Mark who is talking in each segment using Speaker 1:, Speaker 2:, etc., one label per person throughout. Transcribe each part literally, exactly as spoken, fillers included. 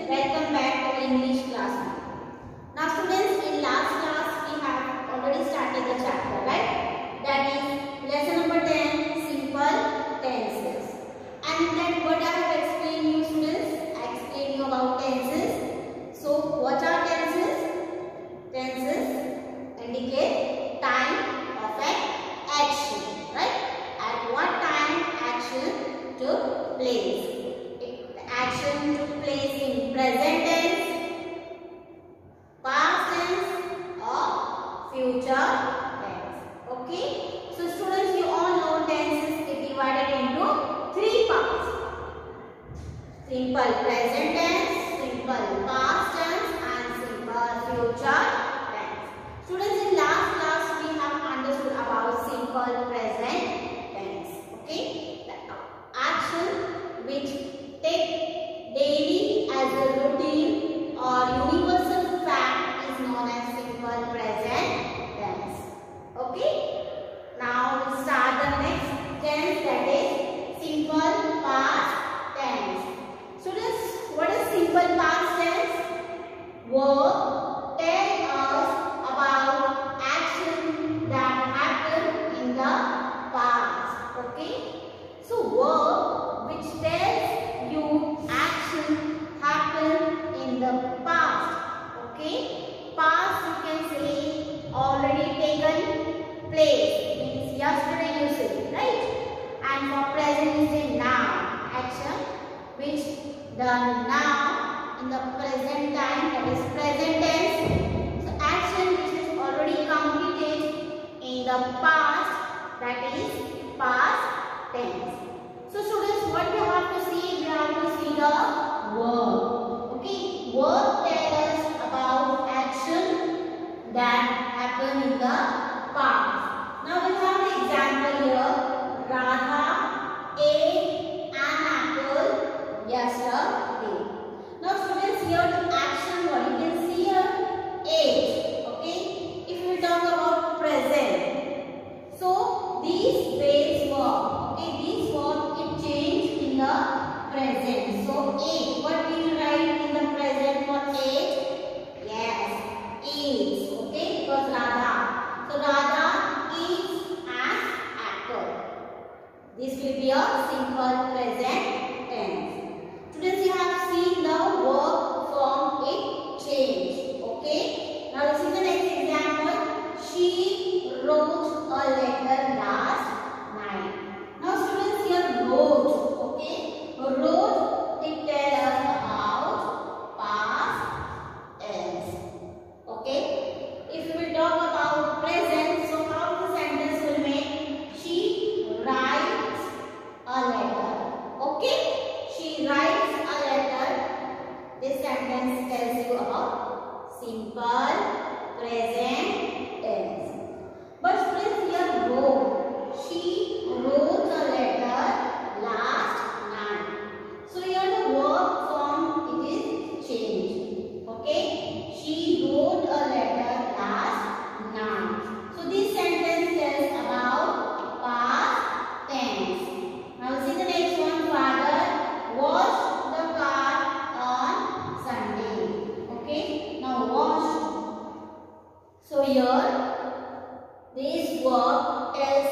Speaker 1: welcome back to our English class. Now students, in last class we have already started the chapter, right? That is lesson number ten, simple tenses. And in that what I have explained you students, I explained you about tenses. So what are tenses? Tenses indicate time of an action, right? At what time action took place. Action took place in present tense, past tense or future tense. Okay. So students, you all know tenses is divided into three parts. Simple present tense, simple past tense and simple future tense. Students, in last class we have understood about simple present tense. Okay. The action which take daily as a routine or universal fact is known as simple present tense. Okay. Now we'll start the next tense, that is simple past tense. Students, what is simple past tense? Verb tell us about action that happened in the past. Okay. So verb which tells you action happened in the past. Okay. Past you can say already taken place. Means yesterday you say, right? And for present you say now. Action which done now in the present time, that is present tense. So action which is already completed in the past, that is past tense. So students, what we have to see? We have to see the verb. Okay, verb tells us about action that happened in the past. Now we have the example here. Radha ate an apple yesterday. Now students, here the action what you can see here, ate. Okay, if we talk about present, so these base verb, okay, these verb it changed in the present. So ate, what we will write in the present for ate? Yes, eats. Okay, because Radha. So Radha eats an apple. This will be a simple present tense. Students, you have seen the verb form it changed. Okay. Now this is the next example. She wrote a letter last night. Now students, here wrote. Okay. Wrote it tells us about past tense. Okay. If we will talk about present, so how the sentence will make? She writes a letter. Okay. She writes a letter. This sentence tells you about simple present tense. But students, here wrote. She wrote a letter last night. So here the verb form it is changed. Okay. She wrote a letter last night. So this sentence tells about past tense. Now see the next one. Father washed the car on Sunday. Okay. Now washed. So here this verb tells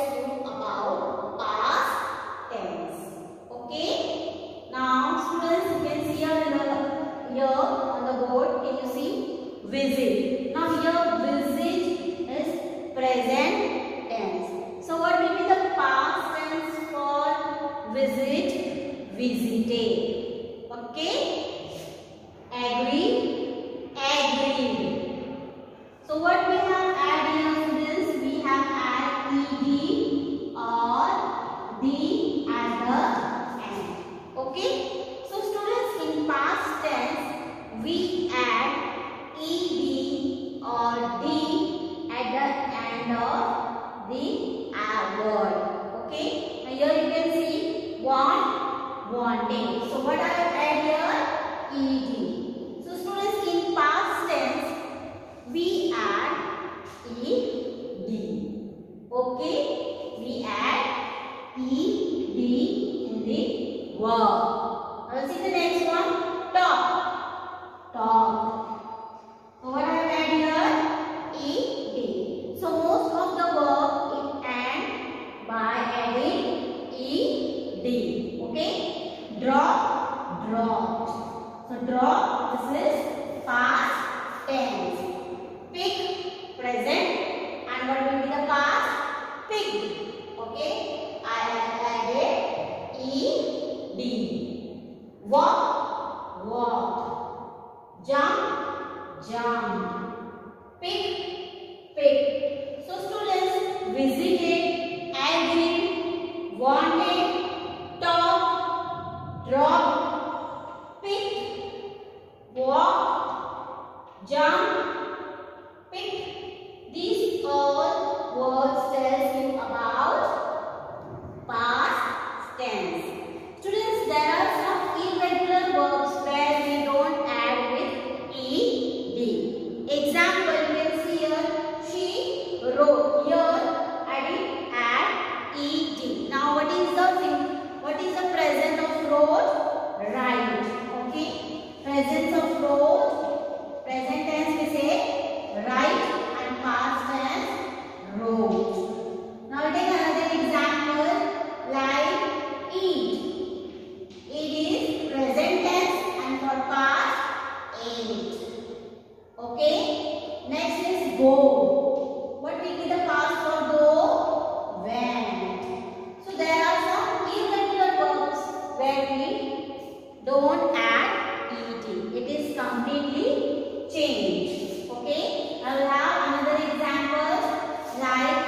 Speaker 1: drop, this is past tense. Pick, present, and what will be the past? Picked. Okay, I have added ed. Walk, walked. Jump, jumped. Pick, picked. So students, visited, agreed, wanted, talked, dropped, picked, walked, jumped, picked. These all words tells you about past tense. Students, there are some irregular verbs where we don't add with ed. Example, you can see here, she wrote. Here I did add ed. Now what is the thing? What is the present of wrote? Write. Okay. Presence of wrote. Present tense we say write, and past tense wrote. Now take another example like eat. It is present tense, and for past ate. Okay. Next is go. What will be the past for go? Went. So there are some irregular verbs where we don't add ed. It is completely changed. Okay. I will have another example like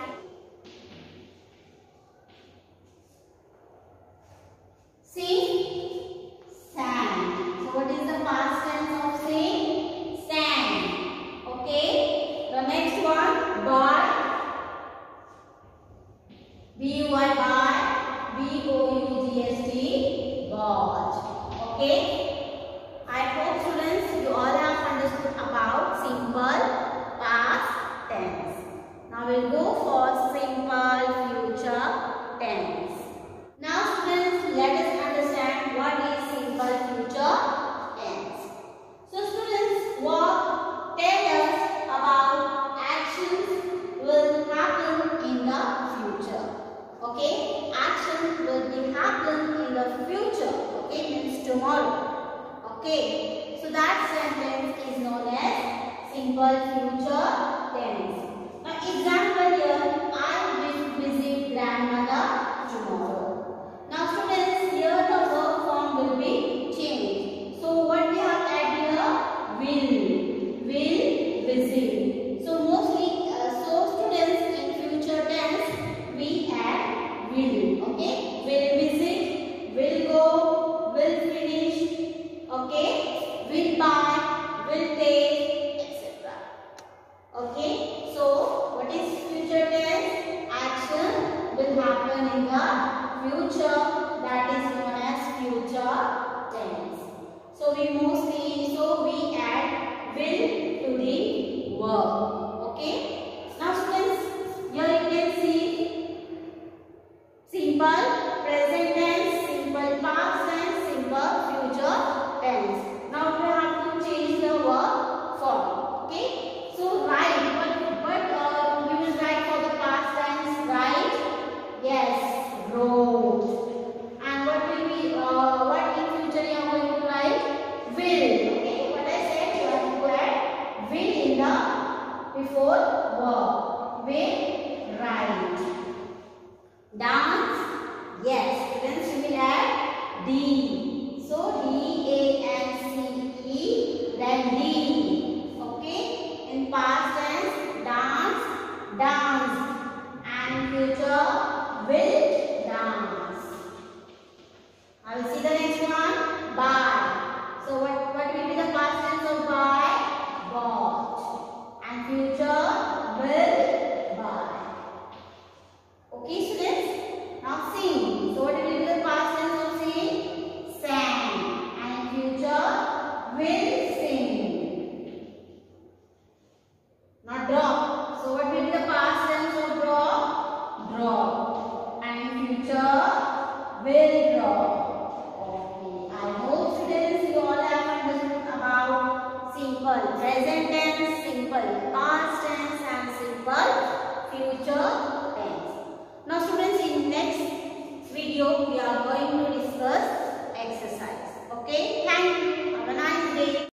Speaker 1: sing, sang. So what is the past tense of sing? Sang. Okay. The next one, buy. B U Y, buy. B O U G S T, bought. Okay. I hope students you all have understood about simple past tense. Now we'll go for simple future tense. Now students, let us understand what is simple future tense. So students, what tell us about actions will happen in the future. Okay, action will be happen in the future. Okay, means tomorrow. Okay, so that sentence is known as simple future tense. Now example here, I will visit grandmother tomorrow. Now students, here the verb form will be changed. So what we have added here? Will. Will visit. So mostly, uh, so students in future tense, we add will. Okay, will visit, will go, will finish. Okay, will buy, will take, et cetera. Okay, so what is future tense? Action will happen in the future, that is known as future tense. So we mostly, so we add will to the verb. Okay, now students, here you can see simple present tense, simple past tense, simple future tense. Now we have to change the verb form. Okay, so write. What what uh, we will write for the past tense? Write. Yes, wrote. And what will be uh, what in future you are going to write? Will. Okay, what I said, you have to add will in the before verb. Will write. Dance. Yes, students, we will add D. So D A N C E, then D. Okay, in past tense, dance, dance, and future will dance. I will see the next one. Buy. So what what will be the past tense of buy? Bought. And future will buy. Okay, students. Now sing. So what will be the past tense of sing? Sang. And future will sing. Now drop. So what will be the past tense of drop? Drop. And future will drop. Okay. I hope students you all have understood about simple present tense, simple past tense, and simple future tense. Now students, in next video we are going to